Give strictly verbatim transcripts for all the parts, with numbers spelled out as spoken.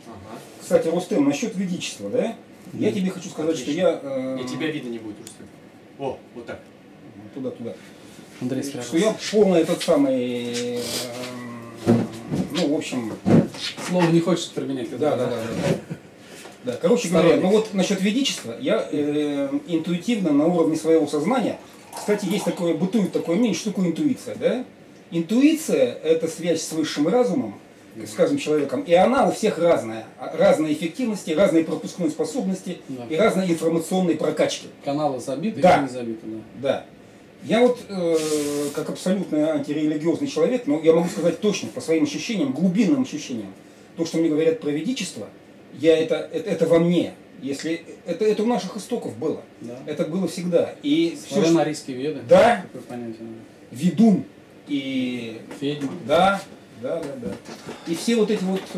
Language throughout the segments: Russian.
Ага. Кстати, Рустем, насчет ведичества, да? Mm. Я тебе хочу сказать, Отлично. что я... Э... И тебя видно не будет, Рустем. О, вот так. Туда-туда. Андрей, что я полный этот самый... Э... Ну, в общем... Слово не хочет применять. Да, да, да, да. Да, короче говоря, ну вот насчет ведичества, я э, интуитивно на уровне своего сознания, кстати, есть такое, бытует такое мнение, что такое интуиция, да? Интуиция – это связь с высшим разумом, скажем, человеком, и она у всех разная. Разные эффективности, разные пропускные способности да. и разные информационные прокачки. Каналы забиты да. или не забиты, да. Да. Я вот, э, как абсолютно антирелигиозный человек, но я могу сказать точно, по своим ощущениям, глубинным ощущениям, то, что мне говорят про ведичество, я это, это, это во мне. Если это, это у наших истоков было. Да. Это было всегда. И славяно-арийские веды. Да. Такое понятие. Ведун. И... Ведьма. Да. Да, да, да. И все вот эти вот...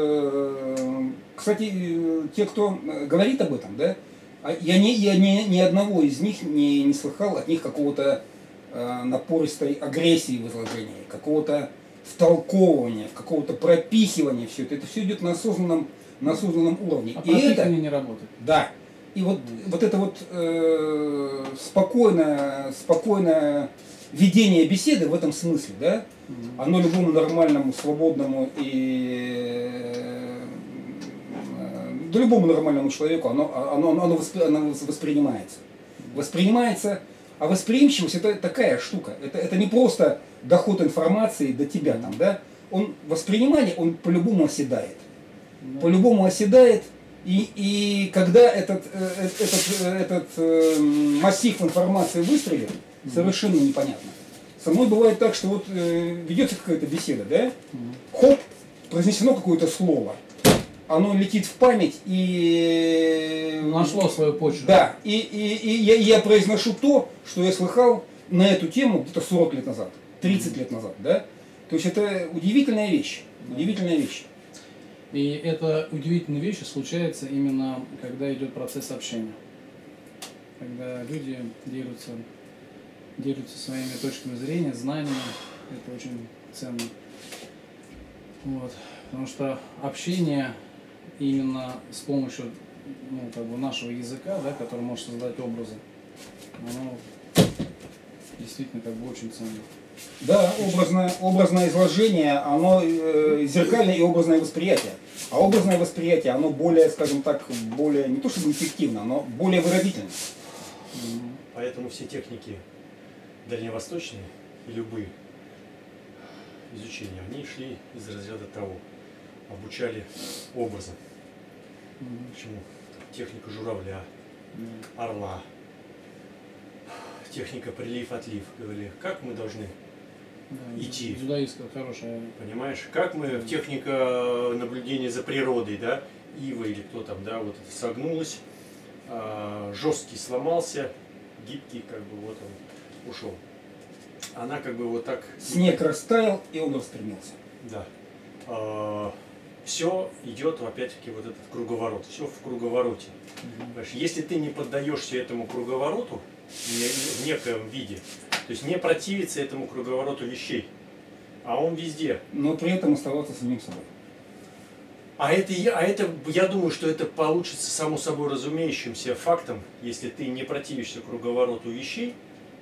Э, кстати, те, кто говорит об этом, да, я ни, я ни, ни одного из них не, не слыхал от них какого-то э, напористой агрессии в изложении, какого-то втолковывания, какого-то пропихивания. Все это, это все идет на осознанном, на осознанном уровне. А и это не работает. Да. И вот, mm. вот это вот э, спокойное, спокойное ведение беседы в этом смысле, да, mm. оно любому нормальному, свободному и э, да, любому нормальному человеку оно, оно, оно, воспри, оно воспринимается. Воспринимается, а восприимчивость это такая штука. Это, это не просто доход информации до тебя там, да. Он воспринимание, он по-любому оседает. Mm. По-любому оседает. И, и когда этот, этот, этот массив информации выстрелит, mm-hmm. совершенно непонятно. Со мной бывает так, что вот э, ведется какая-то беседа, да? Mm-hmm. Хоп, произнесено какое-то слово. Оно летит в память и... Нашло свою почву. Да, и, и, и я, я произношу то, что я слыхал на эту тему где-то сорок лет назад, тридцать mm-hmm. лет назад, да? То есть это удивительная вещь, mm-hmm. удивительная вещь. И это удивительные вещи случаются именно, когда идет процесс общения. Когда люди делятся, делятся своими точками зрения, знаниями. Это очень ценно. Вот. Потому что общение именно с помощью ну, как бы нашего языка, да, который может создать образы, оно действительно как бы очень ценно. Да, образное, образное изложение, оно э, зеркальное и образное восприятие. А образное восприятие, оно более, скажем так, более, не то чтобы эффективно, но более выразительно. Поэтому все техники дальневосточные и любые изучения, они шли из разряда того, обучали образом. Почему? Техника журавля, орла, техника прилив-отлив. Говорили, как мы должны да, идти. Дзюдоистская хорошая. Понимаешь, как мы в техника наблюдения за природой, да, ива или кто там, да, вот это согнулась, а, жесткий сломался, гибкий, как бы вот он ушел. Она как бы вот так... Снег растаял, и он распрямился. Да. А, все идет, опять-таки, вот этот круговорот. Все в круговороте. Угу. Если ты не поддаешься этому круговороту, в некоем виде, то есть не противиться этому круговороту вещей, а он везде. Но при этом оставаться самим собой. А это, а это, я думаю, что это получится само собой разумеющимся фактом, если ты не противишься круговороту вещей,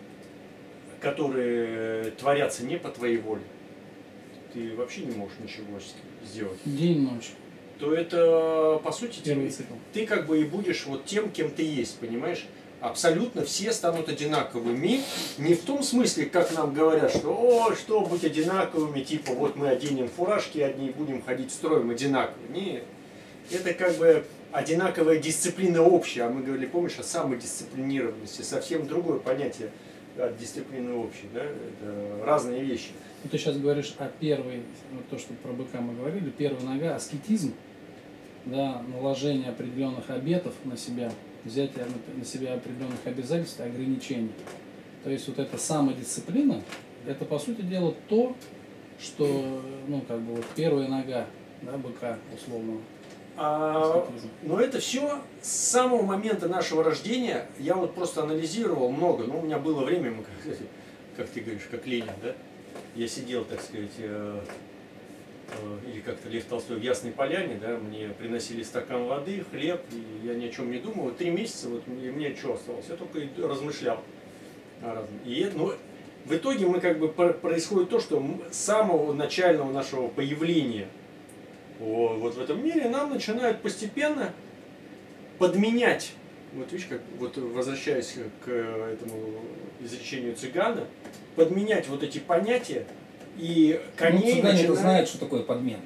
которые творятся не по твоей воле. Ты вообще не можешь ничего сделать. День-ночь. То это, по сути, ты, ты как бы и будешь вот тем, кем ты есть, понимаешь? Абсолютно все станут одинаковыми, не в том смысле, как нам говорят, что о, что быть одинаковыми, типа вот мы оденем фуражки одни и будем ходить строем одинаково. Нет, это как бы одинаковая дисциплина общая, а мы говорили, помнишь, о самодисциплинированности, совсем другое понятие от дисциплины общей, да, это разные вещи. Ну, ты сейчас говоришь о первой, вот то, что про быка мы говорили, первая нога, аскетизм, да, наложение определенных обетов на себя, взятие на себя определенных обязательств и ограничений. То есть вот эта самодисциплина, это по сути дела то, что, ну, как бы вот первая нога, да, быка условного. А, но это все с самого момента нашего рождения, я вот просто анализировал много, ну, у меня было время, как ты говоришь, как Ленин, да? Я сидел, так сказать, или как-то Лев Толстой в Ясной Поляне, да, мне приносили стакан воды, хлеб, и я ни о чем не думал. Вот три месяца, вот мне, мне что осталось? Я только и размышлял о разном. И, ну, в итоге мы как бы происходит то, что с самого начального нашего появления вот в этом мире нам начинают постепенно подменять. Вот видишь, как вот возвращаясь к этому изречению цыгана, подменять вот эти понятия, и коней ну, цыгане начинают... знают, что такое подмен.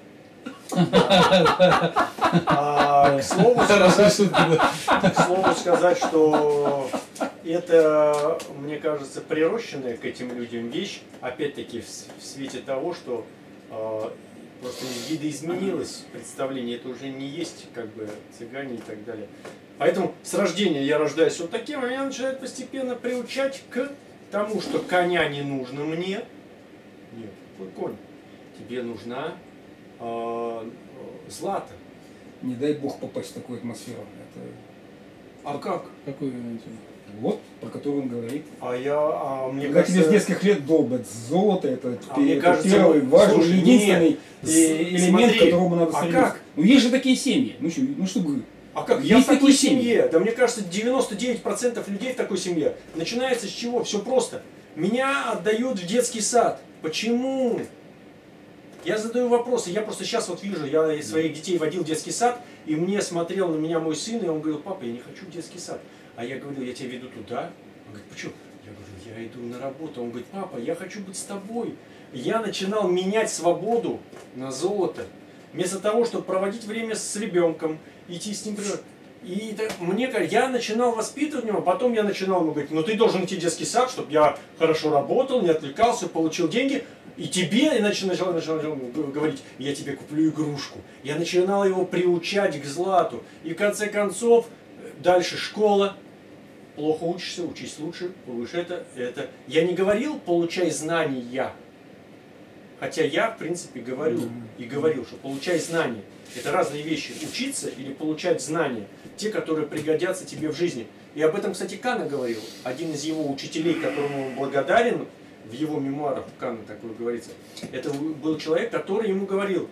А, к, слову сказать, к слову сказать, что это, мне кажется, прирощенная к этим людям вещь, опять-таки в, в свете того, что э, просто видоизменилось представление, это уже не есть как бы цыгане и так далее. Поэтому с рождения я рождаюсь вот таким, а меня начинают постепенно приучать к тому, что коня не нужно мне. Нет, какой конь? Тебе нужна э, злато. Не дай бог попасть в такую атмосферу. Это... А как? Какую вы имеете в виду? Вот, про которую он говорит. А я, а мне Когда кажется... тебе с детских лет долбят золото, это, А мне это кажется, первый, важный, слушай, единственный нет, э, элемент, смотри, к которому надо а стремиться. как? Ну есть же такие семьи. Ну что, ну что говорю? А как? Есть Я в такой такие семьи. семье. Да мне кажется, девяносто девять процентов людей в такой семье. Начинается с чего? Все просто. Меня отдают в детский сад. Почему? Я задаю вопросы. Я просто сейчас вот вижу, я своих детей водил в детский сад, и мне смотрел на меня мой сын, и он говорил: папа, я не хочу в детский сад. А я говорю: я тебя веду туда. Он говорит: почему? Я говорю: я иду на работу. Он говорит: папа, я хочу быть с тобой. Я начинал менять свободу на золото. Вместо того, чтобы проводить время с ребенком, идти с ним. И это, мне кажется, я начинал воспитывать его, потом я начинал ему говорить: ну ты должен идти в детский сад, чтобы я хорошо работал, не отвлекался, получил деньги. И тебе, иначе начал, начал, начал говорить: я тебе куплю игрушку. Я начинал его приучать к злату. И в конце концов, дальше школа. Плохо учишься, учись лучше, повыше это, это. Я не говорил: получай знания. Хотя я, в принципе, говорю и говорил, что получай знания. Это разные вещи. Учиться или получать знания. Те, которые пригодятся тебе в жизни. И об этом, кстати, Кана говорил. Один из его учителей, которому он благодарен, в его мемуарах у Кана такое говорится. Это был человек, который ему говорил,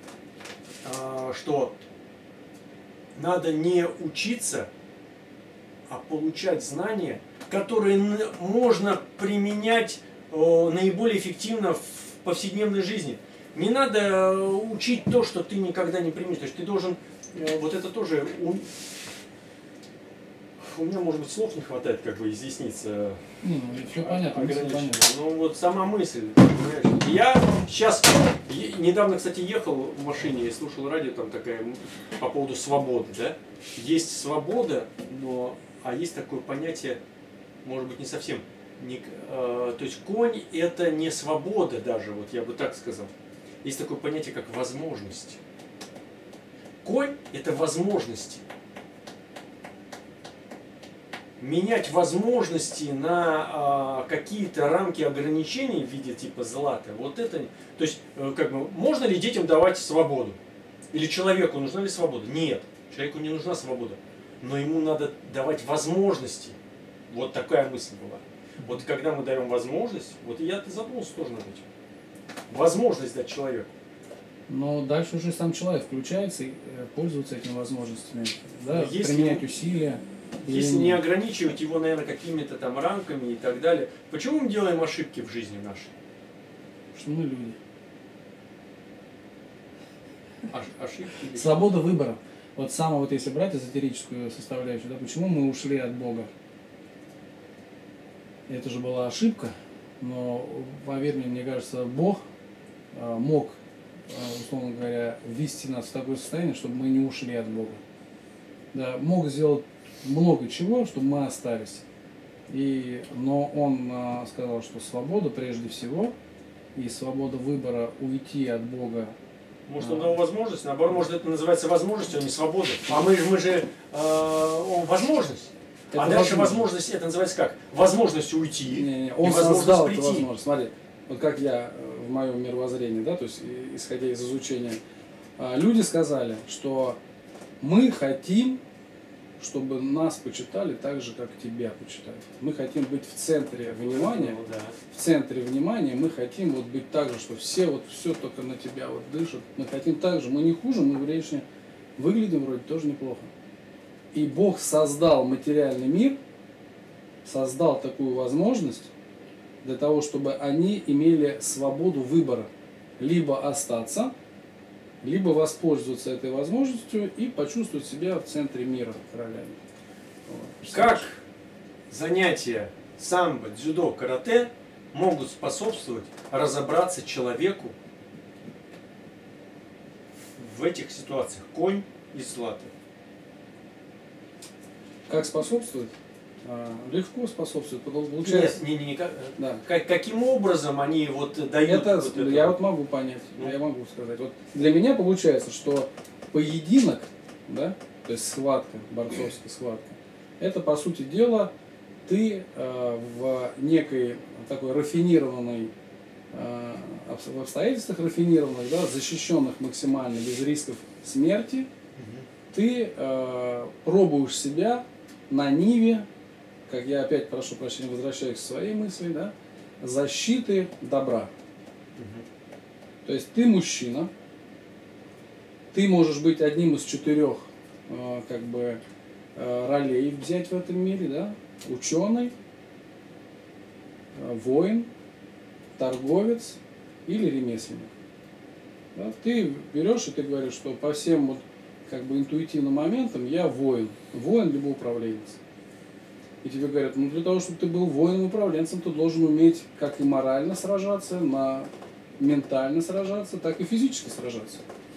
что надо не учиться, а получать знания, которые можно применять наиболее эффективно в повседневной жизни. Не надо учить то, что ты никогда не применишь. То есть ты должен, вот это тоже, у, у меня, может быть, слов не хватает, как бы изъясниться. Не, ну, все понятно, все понятно. Ну вот сама мысль, понимаешь? Я сейчас, недавно, кстати, ехал в машине и слушал радио, там такая, по поводу свободы, да? Есть свобода, но, а есть такое понятие, может быть, не совсем. Не, э, то есть конь — это не свобода даже, вот я бы так сказал. Есть такое понятие, как возможность. Конь — это возможности. Менять возможности на э, какие-то рамки ограничений в виде типа злата, вот это, то есть, э, как бы, можно ли детям давать свободу? Или человеку нужна ли свобода? Нет, человеку не нужна свобода, но ему надо давать возможности. Вот такая мысль была. Вот когда мы даем возможность, вот я задумался тоже над этим. Возможность дать человеку. Но дальше уже сам человек включается и пользуется этими возможностями, да, если, применять усилия. Если не ограничивать его, наверное, какими-то там рамками и так далее. Почему мы делаем ошибки в жизни нашей? Что мы люди. Ош, ошибки. Свобода выбора. Вот самое, вот если брать эзотерическую составляющую, да, почему мы ушли от Бога? Это же была ошибка, но, поверь мне, мне кажется, Бог э, мог, э, условно говоря, ввести нас в такое состояние, чтобы мы не ушли от Бога. Да, мог сделать много чего, чтобы мы остались. И, но Он э, сказал, что свобода прежде всего, и свобода выбора уйти от Бога. Может, он дал возможность, наоборот, может, это называется возможностью, а не свободой. А мы, мы же э, возможность. Это а дальше возможность. возможность, это называется как? Возможность уйти. Не, не, он и возможность создал прийти. эту возможность. Смотри, вот как я в моем мировоззрении, да, то есть исходя из изучения, люди сказали, что мы хотим чтобы нас почитали так же, как тебя почитают. Мы хотим быть в центре внимания, Ну, да. в центре внимания, мы хотим вот быть так же, что все вот все только на тебя вот дышат. Мы хотим так же, мы не хуже, мы внешне выглядим вроде тоже неплохо. И Бог создал материальный мир, создал такую возможность для того, чтобы они имели свободу выбора. Либо остаться, либо воспользоваться этой возможностью и почувствовать себя в центре мира королями. Вот. Как занятия самбо, дзюдо, карате могут способствовать разобраться человеку в этих ситуациях? Конь и злато. Как способствует? А, легко способствует. Получается, Нет, не, не, как, да. как- каким образом они вот дают Это, вот это я вот? вот могу понять, Ну. я могу сказать. Вот для меня получается, что поединок, да, то есть схватка, борцовская схватка, это по сути дела ты э, в некой такой рафинированной, э, обс- в обстоятельствах рафинированных, да, защищенных максимально без рисков смерти, Мгм. ты э, пробуешь себя на ниве, как я опять прошу прощения, возвращаюсь к своей мысли, да, защиты добра. Мгм. То есть ты мужчина, ты можешь быть одним из четырех э, как бы э, ролей взять в этом мире, да, ученый, э, воин, торговец или ремесленник. Да, ты берешь и ты говоришь, что по всем вот как бы интуитивным моментам я воин, воин либо управленец. И тебе говорят, ну для того, чтобы ты был воином-управленцем, ты должен уметь как и морально сражаться, на ментально сражаться, так и физически сражаться.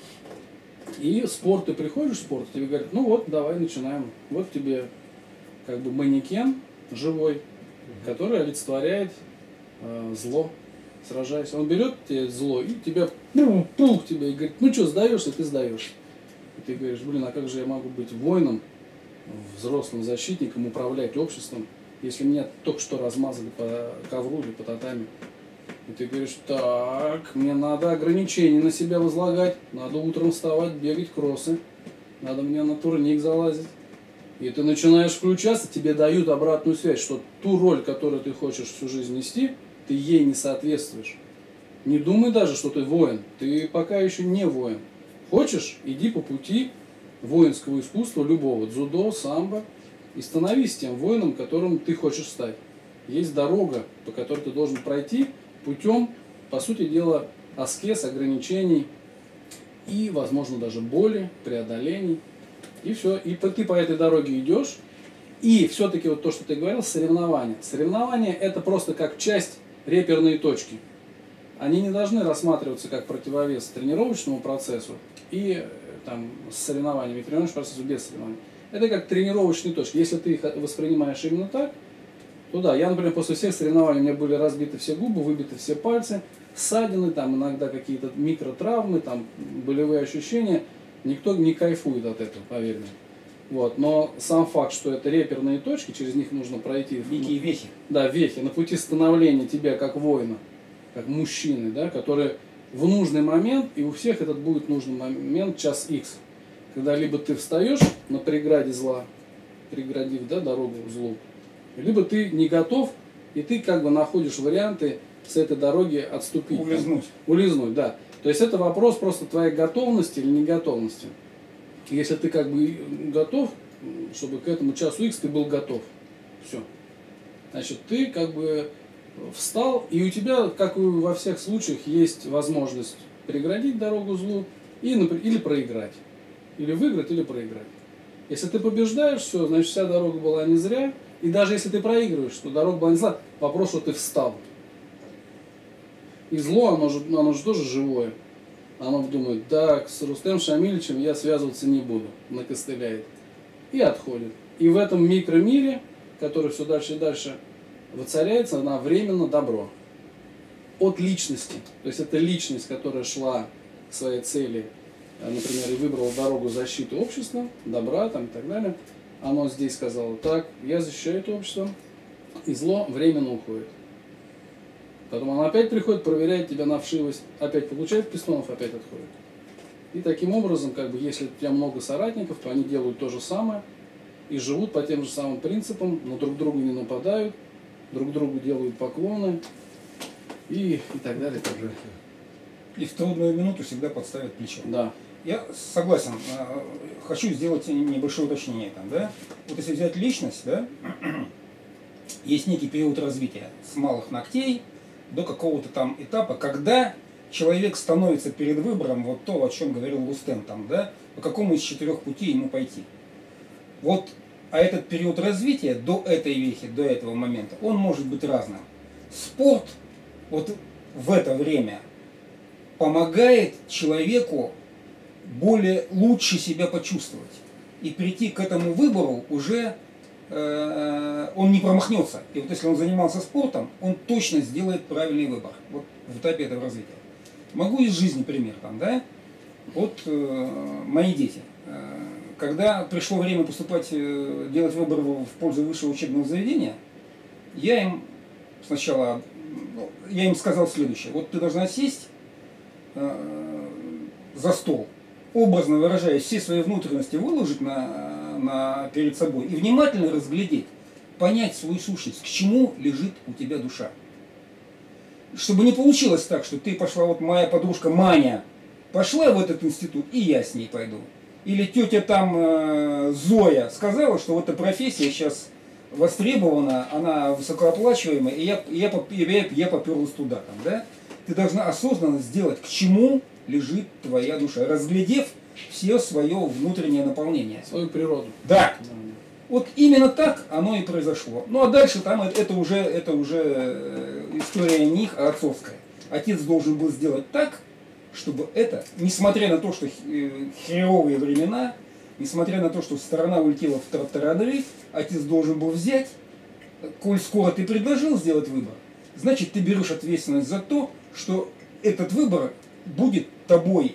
И спорт, ты приходишь в спорт, тебе говорят, ну вот, давай начинаем. Вот тебе как бы манекен живой, который олицетворяет э, зло. Сражайся. Он берет тебе зло и тебя пух, пух тебе и говорит, ну что, сдаешься, ты сдаешься. И ты говоришь, блин, а как же я могу быть воином, взрослым защитником, управлять обществом, если меня только что размазали по ковру или по татами. И ты говоришь, так, мне надо ограничения на себя возлагать, надо утром вставать, бегать кроссы, надо мне на турник залазить. И ты начинаешь включаться, тебе дают обратную связь, что ту роль, которую ты хочешь всю жизнь нести, ты ей не соответствуешь. Не думай даже, что ты воин, ты пока еще не воин. Хочешь, иди по пути воинского искусства любого, дзюдо, самбо, и становись тем воином, которым ты хочешь стать. Есть дорога, по которой ты должен пройти путем, по сути дела, аскез, ограничений и, возможно, даже боли, преодолений. И все. И ты по этой дороге идешь. И все-таки вот то, что ты говорил, соревнования. Соревнования это просто как часть реперной точки. Они не должны рассматриваться как противовес тренировочному процессу и там, с соревнованиями, тренировочному процессу без соревнований. Это как тренировочные точки. Если ты их воспринимаешь именно так, то да, я, например, после всех соревнований у меня были разбиты все губы, выбиты все пальцы, ссадины, там иногда какие-то микротравмы, там болевые ощущения. Никто не кайфует от этого, поверь мне. Вот. Но сам факт, что это реперные точки, через них нужно пройти. Некие вехи. Да, вехи, на пути становления тебя как воина, как мужчины, да, который в нужный момент, и у всех этот будет нужный момент, час икс, когда либо ты встаешь на преграде зла, преградив, да, дорогу злу, либо ты не готов, и ты как бы находишь варианты с этой дороги отступить. Улизнуть. Там, улизнуть, да. То есть это вопрос просто твоей готовности или неготовности. Если ты как бы готов, чтобы к этому часу икс ты был готов, все. Значит, ты как бы встал, и у тебя, как и во всех случаях, есть возможность преградить дорогу злу и, например, или проиграть. Или выиграть, или проиграть. Если ты побеждаешь, все, значит, вся дорога была не зря. И даже если ты проигрываешь, то дорога была не зря. Вопрос, что ты встал. И зло, оно же, оно же тоже живое. Оно думает, да, с Рустем Шамильевичем я связываться не буду. Накостыляет. И отходит. И в этом микромире, который все дальше и дальше воцаряется, она временно добро. От личности. То есть это личность, которая шла к своей цели, например, и выбрала дорогу защиты общества, добра там, и так далее. Оно здесь сказало, так, я защищаю это общество, и зло временно уходит. Потом оно опять приходит, проверяет тебя на вшивость, опять получает пистонов, опять отходит. И таким образом, как бы, если у тебя много соратников, то они делают то же самое. и живут по тем же самым принципам, но друг другу не нападают, друг другу делают поклоны и, и так далее, и так далее. И в трудную минуту всегда подставят плечо. Да. Я согласен. Хочу сделать небольшое уточнение там, да. Вот если взять личность, да, есть некий период развития с малых ногтей до какого-то там этапа, когда человек становится перед выбором, вот то, о чем говорил Рустем, там, да, по какому из четырех путей ему пойти. Вот, а этот период развития до этой вехи, до этого момента, он может быть разным. Спорт вот в это время помогает человеку более лучше себя почувствовать и прийти к этому выбору уже э, он не промахнется. И вот если он занимался спортом, он точно сделает правильный выбор. Вот в этапе этого развития. Могу из жизни пример там, да? Вот э, мои дети. Э, когда пришло время поступать, э, делать выбор в пользу высшего учебного заведения, я им сначала, ну, я им сказал следующее. Вот ты должна сесть э, за стол, образно выражаясь, все свои внутренности выложить на, на, перед собой и внимательно разглядеть, понять свою сущность, к чему лежит у тебя душа. Чтобы не получилось так, что ты пошла, вот моя подружка Маня пошла в этот институт, и я с ней пойду. Или тетя там э, Зоя сказала, что вот эта профессия сейчас востребована, она высокооплачиваемая, и я, я, я, я поперлась туда. Там, да? Ты должна осознанно сделать, к чему лежит твоя душа, разглядев все свое внутреннее наполнение. Свою природу. Да. Вот именно так оно и произошло. Ну а дальше там это уже, это уже история не их, а отцовская. Отец должен был сделать так, чтобы это, несмотря на то, что херовые времена, несмотря на то, что страна улетела в тартарары, отец должен был взять, коль скоро ты предложил сделать выбор, значит ты берешь ответственность за то, что этот выбор будет тобой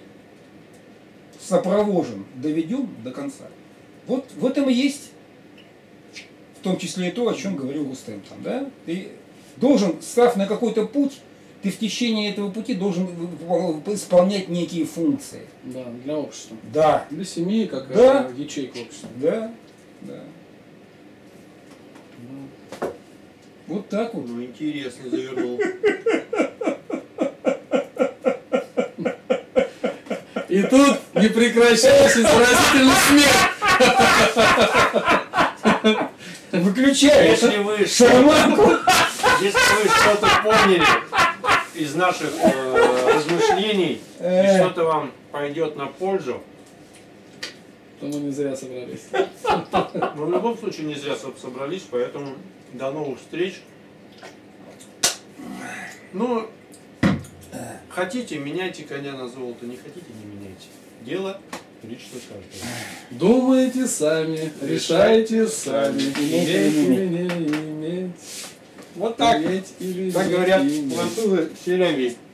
сопровожен, доведен до конца. Вот в этом и есть, в том числе и то, о чем говорил Рустем. Там, да? Ты должен, став на какой-то путь, ты в течение этого пути должен исполнять некие функции. Да, для общества. Да. Для семьи, как да. ячейка общества. Да, да. Да. Вот так вот. Ну, интересно завернул. И тут не прекращающийся заразительный смех. Выключай. Если вы шарманку. Если вы что-то поняли из наших э, размышлений, и что-то вам пойдет на пользу, то мы не зря собрались. мы в любом случае не зря собрались, поэтому до новых встреч. Ну, хотите, меняйте коня на золото, не хотите, не меняйте. Дело лично каждого. Думайте сами, решайте сами. Иметь или не иметь. Вот так. Иметь или Так не говорят иметь. французы, селями.